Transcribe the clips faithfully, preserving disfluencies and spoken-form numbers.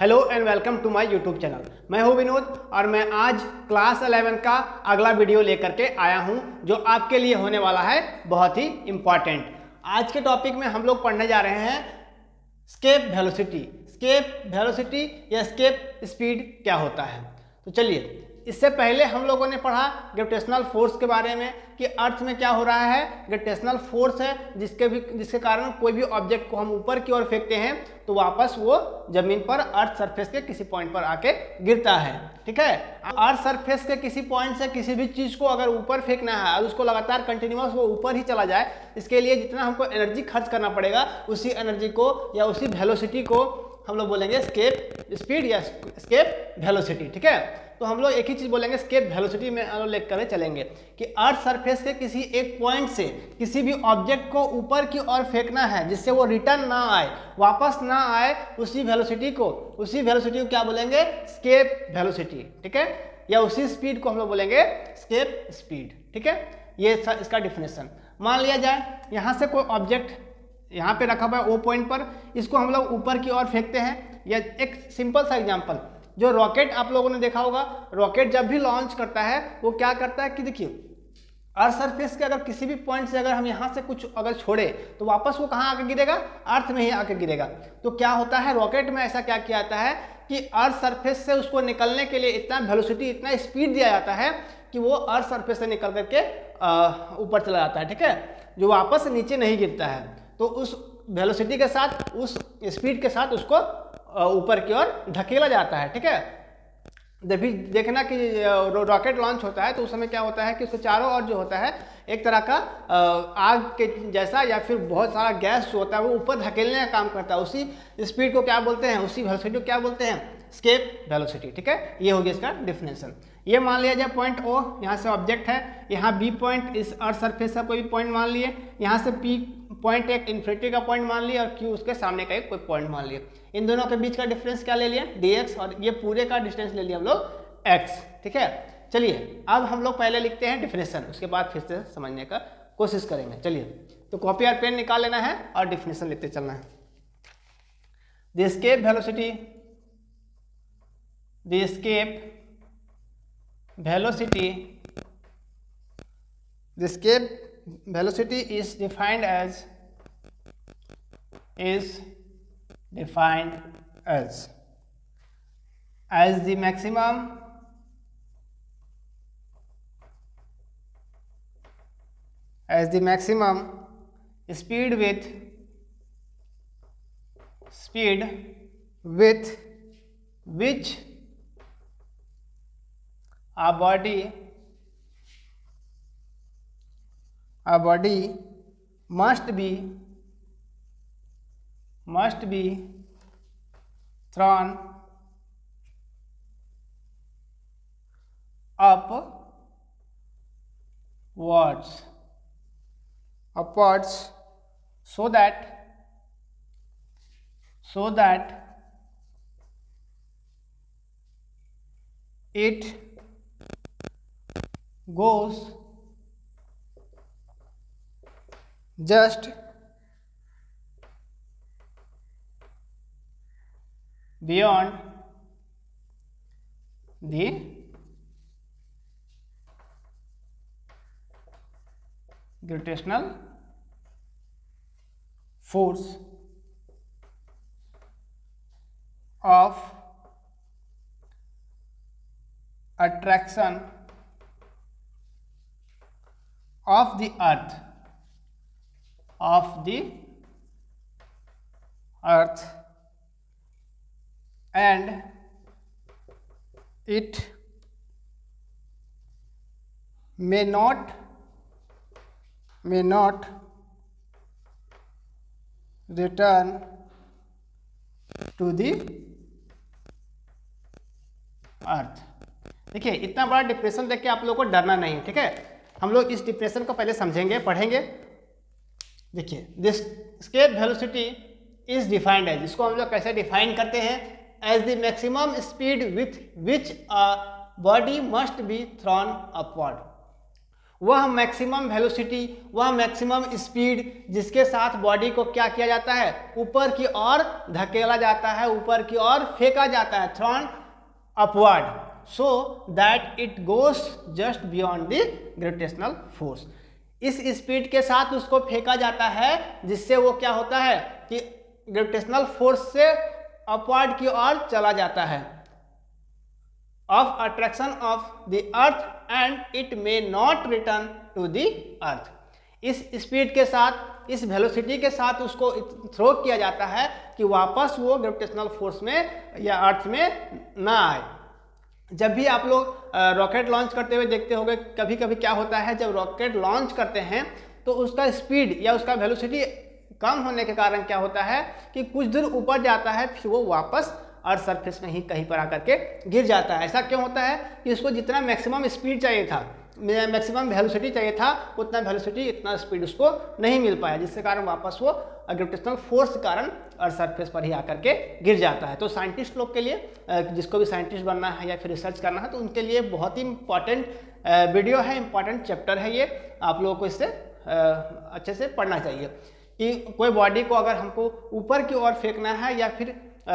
Hello and welcome to my YouTube channel. मैं हूं विनोद और मैं आज क्लास इलेवन का अगला वीडियो लेकर के आया हूं जो आपके लिए होने वाला है बहुत ही इम्पॉर्टेंट। आज के टॉपिक में हम लोग पढ़ने जा रहे हैं एस्केप वेलोसिटी। एस्केप वेलोसिटी या एस्केप स्पीड क्या होता है। तो चलिए, इससे पहले हम लोगों ने पढ़ा ग्रेविटेशनल फोर्स के बारे में कि अर्थ में क्या हो रहा है। ग्रेविटेशनल फोर्स है जिसके भी जिसके कारण कोई भी ऑब्जेक्ट को हम ऊपर की ओर फेंकते हैं तो वापस वो जमीन पर अर्थ सरफेस के किसी पॉइंट पर आके गिरता है। ठीक है, अर्थ सरफेस के किसी पॉइंट से किसी भी चीज को अगर ऊपर फेंकना है और उसको लगातार कंटिन्यूअस वो ऊपर ही चला जाए, इसके लिए जितना हमको एनर्जी खर्च करना पड़ेगा उसी एनर्जी को या उसी वेलोसिटी को हम लोग बोलेंगे एस्केप स्पीड या एस्केप वेलोसिटी। ठीक है, तो हम लोग एक ही चीज बोलेंगे एस्केप वेलोसिटी में लेकर कर चलेंगे कि अर्थ सरफेस के किसी एक पॉइंट से किसी भी ऑब्जेक्ट को ऊपर की ओर फेंकना है जिससे वो रिटर्न ना आए, वापस ना आए, उसी वेलोसिटी को उसी वेलोसिटी को क्या बोलेंगे, एस्केप वेलोसिटी। ठीक है, या उसी स्पीड को हम लोग बोलेंगे एस्केप स्पीड। ठीक है, ये इसका डिफिनेशन। मान लिया जाए यहाँ से कोई ऑब्जेक्ट यहाँ पे रखा हुआ है ओ पॉइंट पर, इसको हम लोग ऊपर की ओर फेंकते हैं। या एक सिंपल सा एग्जांपल, जो रॉकेट आप लोगों ने देखा होगा, रॉकेट जब भी लॉन्च करता है वो क्या करता है कि देखिए अर्थ सरफेस के अगर किसी भी पॉइंट से अगर हम यहाँ से कुछ अगर छोड़े तो वापस वो कहाँ आके गिरेगा, अर्थ में ही आके गिरेगा। तो क्या होता है, रॉकेट में ऐसा क्या किया जाता है कि अर्थ सरफेस से उसको निकलने के लिए इतना वेलोसिटी, इतना स्पीड दिया जाता है कि वो अर्थ सरफेस से निकल करके ऊपर चला जाता है। ठीक है, जो वापस नीचे नहीं गिरता है। तो उस वेलोसिटी के साथ, उस स्पीड के साथ उसको ऊपर की ओर धकेला जाता है। ठीक है, जब भी देखना कि रॉकेट लॉन्च होता है तो उस समय क्या होता है कि उसको चारों ओर जो होता है एक तरह का आग के जैसा या फिर बहुत सारा गैस जो होता है वो ऊपर धकेलने का काम करता है। उसी स्पीड को क्या बोलते हैं, उसी वेलोसिटी को क्या बोलते हैं, एस्केप वेलोसिटी। ठीक है, ये हो गया इसका डिफिनेशन। ये मान लिया जाए पॉइंट ओ, यहाँ से ऑब्जेक्ट है, यहाँ बी पॉइंट इस अर्थ सरफेस का कोई भी पॉइंट मान लिए, यहाँ से पी पॉइंट एक इन्फिनिटी का पॉइंट मान लिया और क्यू उसके सामने का एक कोई पॉइंट मान लिया। इन दोनों के बीच का डिफरेंस क्या ले लिया, डी एक्स, और ये पूरे का डिस्टेंस ले लिया हम लोग एक्स। ठीक है, चलिए अब हम लोग पहले लिखते हैं डिफिनेशन, उसके बाद फिर से समझने का कोशिश करेंगे। चलिए, तो कॉपी और पेन निकाल लेना है और डिफिनेशन लिखते चलना है। The escape velocity the escape velocity the escape velocity is defined as is defined as as the maximum as the maximum speed with speed with which a body a body must be must be thrown upwards upwards so that so that it goes just beyond the gravitational force of attraction of the earth of the earth and it may not may not return to the earth. देखिए, इतना बड़ा depression देख के आप लोगों को डरना नहीं है। ठीक है, हम लोग इस डिप्रेशन को पहले समझेंगे, पढ़ेंगे। देखिए, this escape velocity is defined as, इसको हम लोग कैसे डिफाइन करते हैं, as the maximum speed with which a body must be thrown upward. वह मैक्सिमम वेलोसिटी, वह मैक्सिमम स्पीड जिसके साथ बॉडी को क्या किया जाता है, ऊपर की ओर धकेला जाता है, ऊपर की ओर फेंका जाता है, thrown upward, so that it goes just beyond the gravitational force. इस स्पीड के साथ उसको फेंका जाता है जिससे वो क्या होता है कि ग्रेविटेशनल फोर्स से अपवर्ड की ओर चला जाता है, of attraction of the earth and it may not return to the earth. इस स्पीड के साथ, इस वेलोसिटी के साथ उसको थ्रो किया जाता है कि वापस वो ग्रेविटेशनल फोर्स में या अर्थ में ना आए। जब भी आप लोग रॉकेट लॉन्च करते हुए देखते होंगे, कभी कभी क्या होता है, जब रॉकेट लॉन्च करते हैं तो उसका स्पीड या उसका वेलोसिटी कम होने के कारण क्या होता है कि कुछ दूर ऊपर जाता है, फिर वो वापस अर्थ सरफेस में ही कहीं पर आकर के गिर जाता है। ऐसा क्यों होता है कि उसको जितना मैक्सिमम स्पीड चाहिए था, मैक्सिमम वेलोसिटी चाहिए था, उतना वेलोसिटी, इतना स्पीड उसको नहीं मिल पाया, जिसके कारण वापस वो ग्रेविटेशनल फोर्स के कारण अर्थ सरफेस पर ही आकर के गिर जाता है। तो साइंटिस्ट लोग के लिए, जिसको भी साइंटिस्ट बनना है या फिर रिसर्च करना है, तो उनके लिए बहुत ही इंपॉर्टेंट वीडियो है, इंपॉर्टेंट चैप्टर है ये। आप लोगों को इससे अच्छे से पढ़ना चाहिए कि कोई बॉडी को अगर हमको ऊपर की ओर फेंकना है या फिर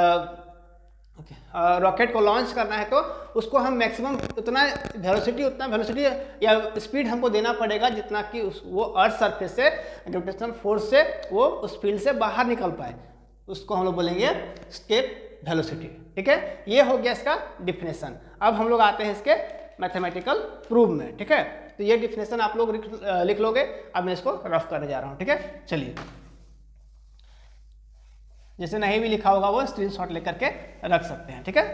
रॉकेट को लॉन्च करना है तो उसको हम मैक्सिमम उतना वेलोसिटी उतना वेलोसिटी या स्पीड हमको देना पड़ेगा जितना कि उस वो अर्थ सरफेस से ग्रेविटेशनल फोर्स से वो उस फील्ड से बाहर निकल पाए, उसको हम लोग बोलेंगे स्केप वेलोसिटी। ठीक है, ये हो गया इसका डिफिनेशन। अब हम लोग आते हैं इसके मैथमेटिकल प्रूफ में। ठीक है, तो ये डिफिनेशन आप लोग लिख लोगे। अब मैं इसको रफ करने जा रहा हूँ। ठीक है, चलिए, जैसे नहीं भी लिखा होगा वो स्क्रीनशॉट लेकर के रख सकते हैं। ठीक है,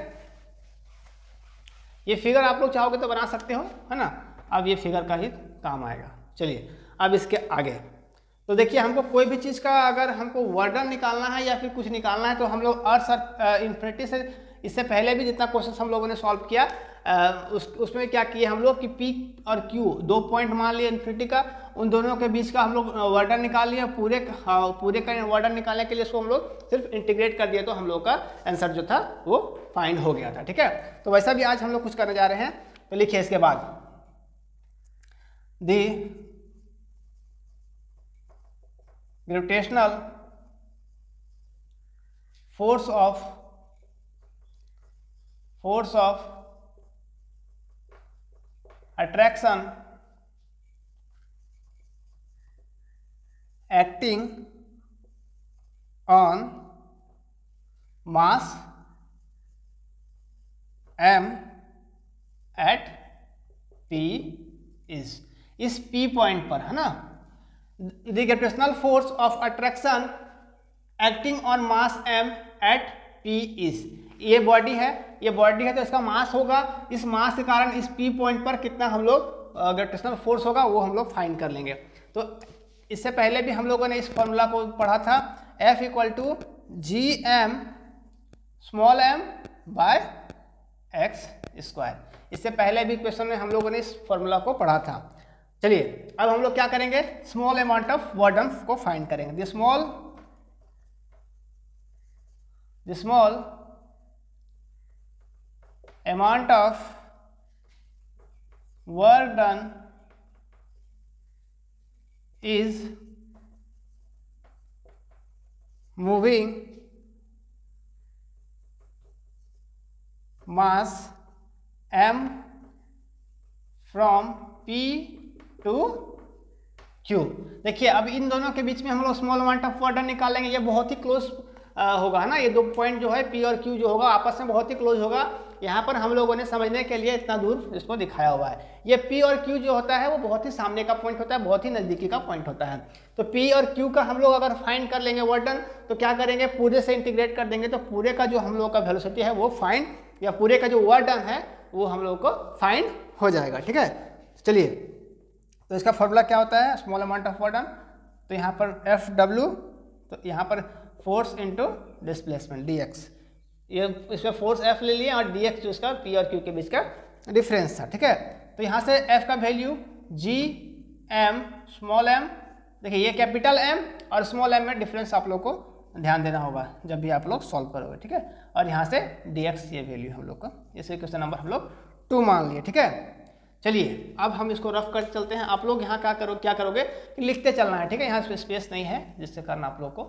ये फिगर आप लोग चाहोगे तो बना सकते हो, है ना। अब ये फिगर का ही काम आएगा। चलिए, अब इसके आगे तो देखिए, हमको कोई भी चीज़ का अगर हमको वर्डन निकालना है या फिर कुछ निकालना है तो हम लोग अर्थ सर इन्फिनिटी से, इससे पहले भी जितना क्वेश्चन हम लोगों ने सॉल्व किया आ, उस उसमें क्या किए हम लोग कि पी और क्यू दो पॉइंट मान लिए इन्फिनिटी का, उन दोनों के बीच का हम लोग वर्डन निकाल लिया। पूरे हाँ, पूरे का वर्डन निकालने के लिए इसको हम लोग सिर्फ इंटीग्रेट कर दिया तो हम लोग का आंसर जो था वो फाइंड हो गया था। ठीक है, तो वैसा भी आज हम लोग कुछ करने जा रहे हैं। तो लिखिए इसके बाद, the gravitational force of force of attraction acting on mass m at p is, इस p पॉइंट पर, है ना, the gravitational force of attraction acting on mass m at p is, ये बॉडी है, ये बॉडी है तो इसका मास होगा। इस मास के कारण इस पी पॉइंट पर कितना हम लोग ग्रेविटेशनल फोर्स होगा वो हम लोग फाइंड कर लेंगे। तो इससे पहले भी हम लोगों ने इस फॉर्मूला को पढ़ा था, F equal to G M small M by X square. इससे पहले भी क्वेश्चन में हम लोगों ने इस फॉर्मूला को पढ़ा था। चलिए, अब हम लोग क्या करेंगे, स्मॉल अमाउंट ऑफ वर्डन को फाइंड करेंगे। The small the small amount of work done is moving mass m from p to q। देखिए, अब इन दोनों के बीच में हम लोग small amount of work done निकालेंगे। ये बहुत ही क्लोज होगा, है ना, ये दो पॉइंट जो है p और q जो होगा आपस में बहुत ही क्लोज होगा। यहाँ पर हम लोगों ने समझने के लिए इतना दूर इसको दिखाया हुआ है। ये P और Q जो होता है वो बहुत ही सामने का पॉइंट होता है, बहुत ही नज़दीकी का पॉइंट होता है। तो P और Q का हम लोग अगर फाइंड कर लेंगे वर्क डन, तो क्या करेंगे, पूरे से इंटीग्रेट कर देंगे तो पूरे का जो हम लोग का वेलोसिटी है वो फाइंड, या पूरे का जो वर्क डन है वो हम लोग को फाइंड हो जाएगा। ठीक है, चलिए, तो इसका फॉर्मूला क्या होता है, small amount of work done, तो यहाँ पर एफ डब्ल्यू, तो यहाँ पर force into displacement D X, ये इसमें फोर्स एफ ले लिया और डी एक्स जो इसका पी और क्यू के बीच का डिफरेंस था। ठीक है, तो यहाँ से एफ का value G M small M, देखिए ये कैपिटल एम और स्मॉल एम में डिफरेंस आप लोग को ध्यान देना होगा जब भी आप लोग सॉल्व करोगे। ठीक है, और यहाँ से डी एक्स ये वैल्यू हम लोग का, इसे क्वेश्चन नंबर हम लोग टू मान लिए। ठीक है, चलिए अब हम इसको रफ कर चलते हैं। आप लोग यहाँ क्या करो क्या करोगे कि लिखते चलना है, ठीक है। यहाँ स्पेस नहीं है जिससे करना आप लोग को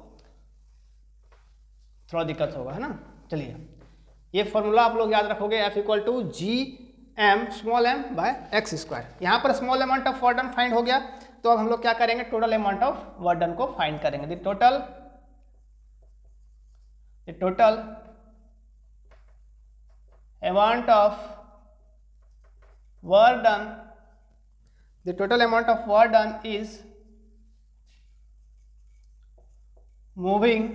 थोड़ा दिक्कत होगा, है ना। चलिए ये फॉर्मूला आप लोग याद रखोगे, F equal to G M small M by X square. यहाँ पर small amount of work done find हो गया, तो अब हम लोग क्या करेंगे, total amount of work done को फाइंड करेंगे। The total the total amount of work done the total amount of work done is moving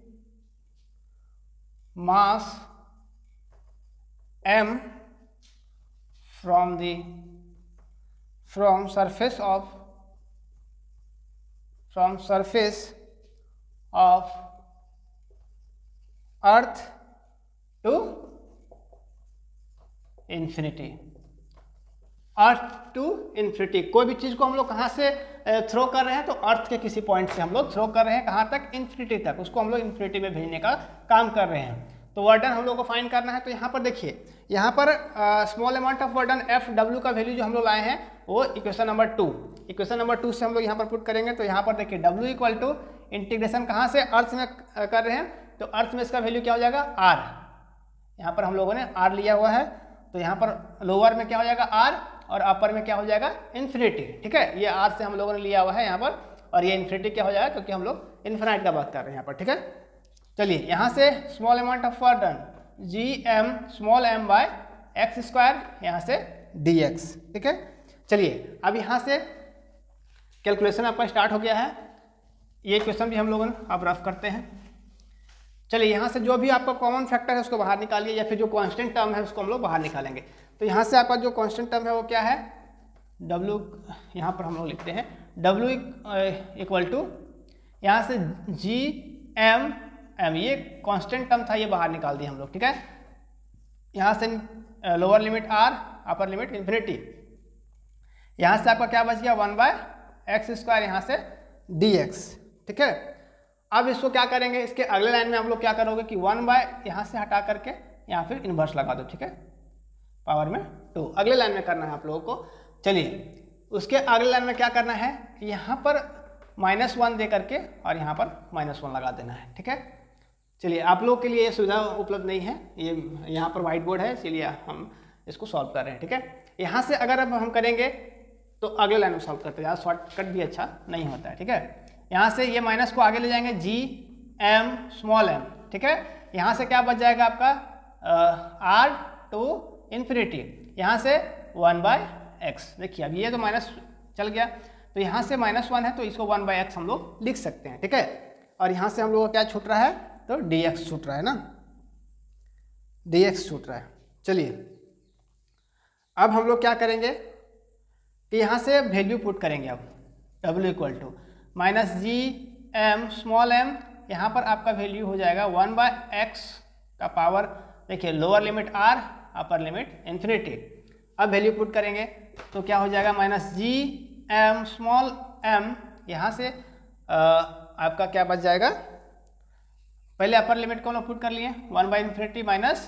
mass m from the from surface of from surface of earth to infinity। Earth to infinity, कोई भी चीज़ को हम लोग कहाँ से throw कर रहे हैं, तो अर्थ के किसी पॉइंट से हम लोग थ्रो कर रहे हैं, कहाँ तक, इन्फिनिटी तक, उसको हम लोग इन्फिनिटी में भेजने का काम कर रहे हैं। तो वर्क डन हम लोग को फाइंड करना है। तो यहाँ पर देखिए, यहाँ पर small amount of work done F W का वैल्यू जो हम लोग लाए हैं वो equation number two equation number two से हम लोग यहाँ पर पुट करेंगे। तो यहाँ पर देखिए डब्ल्यू इक्वल टू इंटीग्रेशन कहाँ से, अर्थ में कर रहे हैं, तो अर्थ में इसका वैल्यू क्या हो जाएगा, आर। यहाँ पर हम लोगों ने आर लिया हुआ है, तो यहाँ पर लोअर में क्या हो जाएगा, आर, और अपर में क्या हो जाएगा, इन्फिनिटी। ठीक है, ये आर से हम लोगों ने लिया हुआ है यहाँ पर, और ये इन्फिनिटी क्या हो जाएगा, क्योंकि हम लोग इन्फिनाइट का बात कर रहे हैं यहाँ पर। ठीक है, चलिए यहाँ से small amount of work done G M small M by X square, यहाँ से डी एक्स। ठीक है, चलिए अब यहाँ से कैलकुलेशन आपका स्टार्ट हो गया है। ये क्वेश्चन भी हम लोगों ने अब रफ करते हैं। चलिए यहाँ से जो भी आपका कॉमन फैक्टर है उसको बाहर निकालिए, या फिर जो कांस्टेंट टर्म है उसको हम लोग बाहर निकालेंगे। तो यहाँ से आपका जो कांस्टेंट टर्म है वो क्या है, W, यहाँ पर हम लोग लिखते हैं W इक्वल टू यहाँ से जी एम एम, ये कांस्टेंट टर्म था, ये बाहर निकाल दिया हम लोग। ठीक है, यहाँ से lower limit R, upper limit infinity. यहाँ से आपका क्या बच गया, वन बाय एक्स स्क्वायर, यहाँ से डी एक्स। ठीक है, अब इसको क्या करेंगे, इसके अगले लाइन में हम लोग क्या करोगे कि वन बाय यहाँ से हटा करके यहाँ फिर इन्वर्स लगा दो। ठीक है, पावर में टू, अगले लाइन में करना है आप लोगों को। चलिए उसके अगले लाइन में क्या करना है कि यहाँ पर माइनस वन दे करके और यहाँ पर माइनस वन लगा देना है। ठीक है, चलिए आप लोग के लिए ये सुविधा उपलब्ध नहीं है, ये यहाँ पर वाइट बोर्ड है, इसीलिए हम इसको सॉल्व कर रहे हैं। ठीक है, यहाँ से अगर अब हम करेंगे तो अगले लाइन में सॉल्व करते हैं, शॉर्टकट भी अच्छा नहीं होता है। ठीक है, यहाँ से ये माइनस को आगे ले जाएंगे, जी एम स्मॉल एम। ठीक है, यहाँ से क्या बच जाएगा आपका, आर टू इन्फिनिटी, यहाँ से वन बाय एक्स। देखिए अब ये तो माइनस चल गया, तो यहाँ से माइनस वन है तो इसको वन बाय एक्स हम लोग लिख सकते हैं। ठीक है, और यहाँ से हम लोग को क्या छूट रहा है, तो डी एक्स छूट रहा है ना, डी एक्स छूट रहा है। चलिए अब हम लोग क्या करेंगे कि यहाँ से वैल्यू पुट करेंगे। अब W equal to minus G M small M, यहाँ पर आपका वैल्यू हो जाएगा वन बाय एक्स का पावर, देखिए lower limit R, upper limit infinity. अब वैल्यू पुट करेंगे तो क्या हो जाएगा, minus G M small M, यहाँ से आ, आपका क्या बच जाएगा, पहले अपर लिमिट को हम लोग पुट कर लिए, one by infinity minus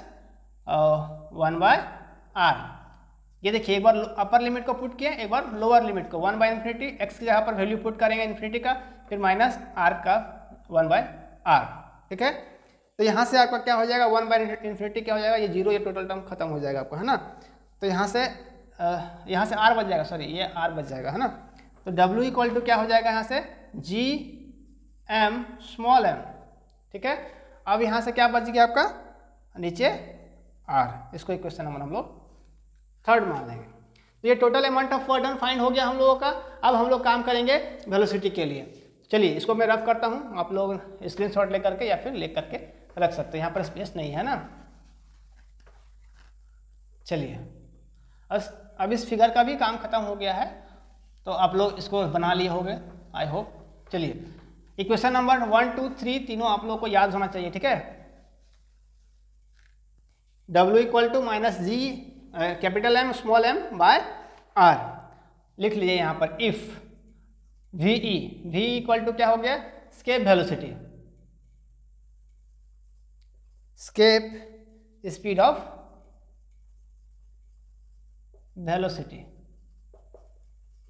one by R. ये देखिए एक बार अपर लिमिट को पुट किया, एक बार लोअर लिमिट को, वन बाय इन्फिनिटी, एक्स की जगह पर वैल्यू पुट करेंगे इन्फिनिटी का, फिर माइनस आर का वन बाय आर। ठीक है, तो यहाँ से आपका क्या हो जाएगा, वन बाय इन्फिनिटी क्या हो जाएगा, ये जीरो, ये टोटल टर्म खत्म हो जाएगा आपका, है ना। तो यहाँ से यहाँ से आर बच जाएगा, सॉरी ये आर बच जाएगा, है ना। तो W इक्वल टू क्या हो जाएगा, यहाँ से जी एम स्मॉल एम। ठीक है, अब यहाँ से क्या बच गया आपका, नीचे आर, इसको इक्वेशन नंबर हम लोग थर्ड मान लेंगे। तो ये total amount of work done find हो गया हम लोगों का। अब हम लोग काम करेंगे वेलोसिटी के लिए। चलिए इसको मैं रफ करता हूँ, आप लोग स्क्रीनशॉट ले करके या फिर ले करके रख सकते हैं, यहाँ पर स्पेस नहीं है ना। चलिए अब इस फिगर का भी काम खत्म हो गया है, तो आप लोग इसको बना लिए होंगे आई होप। चलिए equation number one two three तीनों आप लोग को याद होना चाहिए। ठीक है, W equal to minus G capital M small M by R, लिख लीजिए यहाँ पर if V E, V equal to क्या हो गया, escape velocity, escape speed of velocity.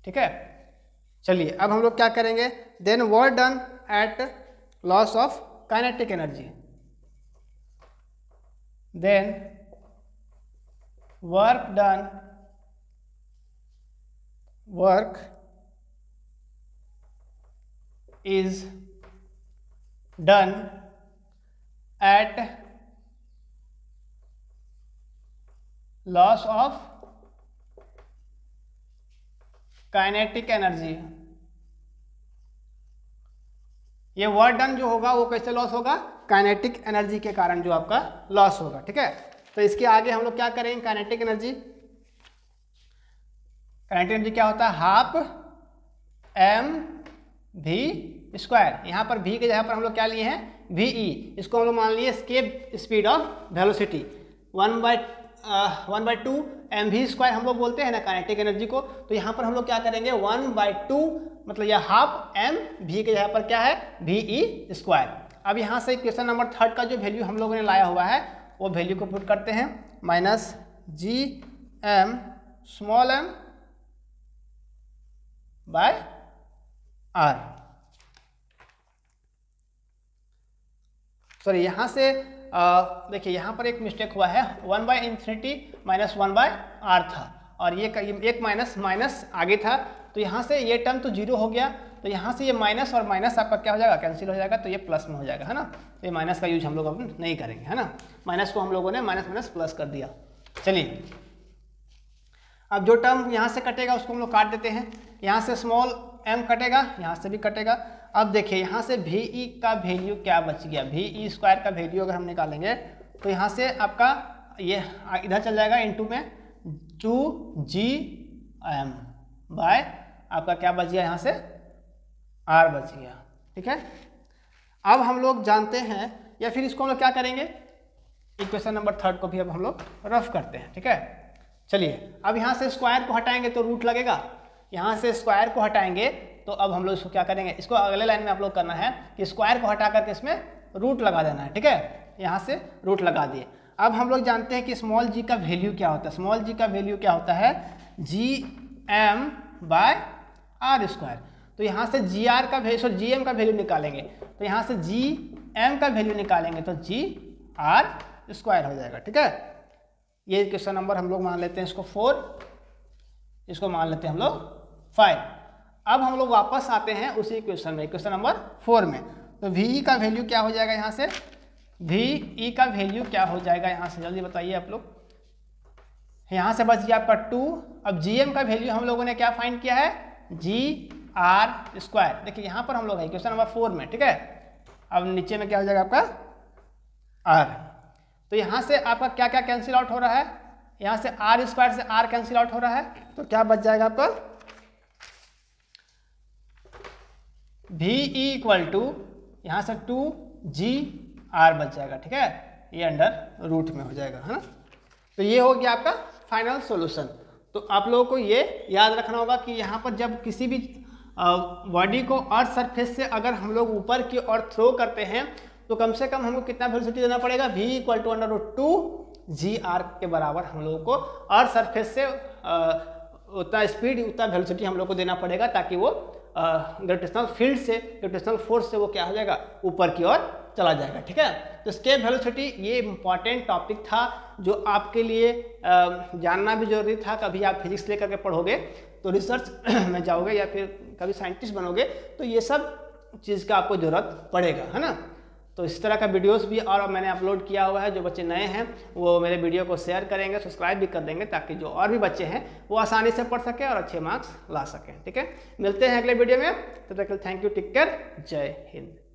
ठीक है। चलिए अब हम लोग क्या करेंगे, then work done at loss of kinetic energy, then work done work is done at loss of kinetic energy। ये वर्क डन जो होगा वो कैसे लॉस होगा, काइनेटिक एनर्जी के कारण जो आपका लॉस होगा, ठीक है। तो इसके आगे हम लोग क्या करेंगे, काइनेटिक एनर्जी, काइनेटिक एनर्जी क्या होता है, हाफ एम भी स्क्वायर। यहाँ पर भी के जगह पर हम लोग क्या लिए हैं, वी ई, इसको हम लोग मान लिए escape speed of velocity, one by one by two M V square हम लोग बोलते हैं ना काइनेटिक एनर्जी को। तो यहाँ पर हम लोग क्या करेंगे, वन बाई टू मतलब यह हाफ एम भी के जगह पर क्या है, वी ई स्क्वायर। अब यहाँ से क्वेश्चन नंबर थर्ड का जो वैल्यू हम लोगों ने लाया हुआ है वो वैल्यू को पुट करते हैं, minus G M small M by R. Sorry यहाँ से देखिए यहाँ पर एक मिस्टेक हुआ है, one by infinity minus one by R था और ये एक माइनस माइनस आगे था, तो यहाँ से ये टर्म तो जीरो हो गया, तो यहाँ से ये माइनस और माइनस आपका क्या हो जाएगा, कैंसिल हो जाएगा, तो ये प्लस में हो जाएगा, है ना। तो ये माइनस का यूज हम लोग अब नहीं करेंगे, है ना। माइनस को हम लोगों ने माइनस माइनस प्लस कर दिया। चलिए अब जो टर्म यहाँ से कटेगा उसको हम लोग काट देते हैं, यहाँ से स्मॉल एम कटेगा, यहाँ से भी कटेगा। अब देखिए यहाँ से भी ई का वैल्यू क्या बच गया, भी ई स्क्वायर का वैल्यू अगर हम निकालेंगे तो यहाँ से आपका ये इधर चल जाएगा इनटू में टू जी एम बाय आपका क्या बच गया, यहाँ से आर बच गया, ठीक है। अब हम लोग जानते हैं, या फिर इसको हम लोग क्या करेंगे, इक्वेशन नंबर थर्ड को भी अब हम लोग रफ करते हैं, ठीक है। चलिए अब यहाँ से स्क्वायर को हटाएंगे तो रूट लगेगा, यहाँ से स्क्वायर को हटाएंगे तो अब हम लोग इसको क्या करेंगे, इसको अगले लाइन में आप लोग करना है कि स्क्वायर को हटा करके इसमें रूट लगा देना है, ठीक है। यहाँ से रूट लगा दिए। अब हम लोग जानते हैं कि स्मॉल जी का वैल्यू क्या होता है, स्मॉल जी का वैल्यू क्या होता है, G M by R square. तो यहाँ से जी आर का वैल्यू, जी एम का वैल्यू निकालेंगे, तो यहाँ से जी एम का वैल्यू निकालेंगे तो जी आर स्क्वायर हो जाएगा, ठीक है। ये क्वेश्चन नंबर हम लोग मान लेते हैं इसको फोर, इसको मान लेते हैं हम लोग फाइव। अब हम लोग वापस आते हैं उसी क्वेश्चन में, क्वेश्चन नंबर फोर में। तो वी ई का वैल्यू क्या हो जाएगा, यहाँ से वी ई का वैल्यू क्या हो जाएगा, यहाँ से जल्दी बताइए आप लोग। यहाँ से बच गया आपका टू। अब जी एम का वैल्यू हम लोगों ने क्या फाइंड किया है, जी आर स्क्वायर। देखिए यहाँ पर हम लोग है क्वेश्चन नंबर फोर में, ठीक है। अब नीचे में क्या हो जाएगा आपका आर। तो यहाँ से आपका क्या क्या कैंसिल आउट हो रहा है, यहाँ से आर स्क्वायर से आर कैंसिल आउट हो रहा है, तो क्या बच जाएगा आपका भी ई इक्वल टू यहाँ से टू जी आर बच जाएगा, ठीक है। ये अंडर रूट में हो जाएगा, है ना। तो ये हो गया आपका फाइनल सॉल्यूशन। तो आप लोगों को ये याद रखना होगा कि यहाँ पर जब किसी भी बॉडी को अर्थ सरफेस से अगर हम लोग ऊपर की ओर थ्रो करते हैं तो कम से कम हमको कितना वेलोसिटी देना पड़ेगा, v equal to under root two G R के बराबर हम लोगों को अर्थ सरफेस से उतना स्पीड उतना वेलोसिटी हम लोग को देना पड़ेगा, ताकि वो ग्रेविटेशनल फील्ड से, ग्रेविटेशनल फोर्स से वो क्या हो जाएगा, ऊपर की ओर चला जाएगा, ठीक है। तो स्केप वेलोसिटी ये इंपॉर्टेंट टॉपिक था जो आपके लिए जानना भी जरूरी था। कभी आप फिजिक्स लेकर के पढ़ोगे तो रिसर्च में जाओगे या फिर कभी साइंटिस्ट बनोगे तो ये सब चीज़ का आपको ज़रूरत पड़ेगा, है ना। तो इस तरह का वीडियोस भी और मैंने अपलोड किया हुआ है। जो बच्चे नए हैं वो मेरे वीडियो को शेयर करेंगे, सब्सक्राइब भी कर देंगे, ताकि जो और भी बच्चे हैं वो आसानी से पढ़ सकें और अच्छे मार्क्स ला सकें, ठीक है। मिलते हैं अगले वीडियो में, तब तक थैंक यू, टेक केयर, जय हिंद।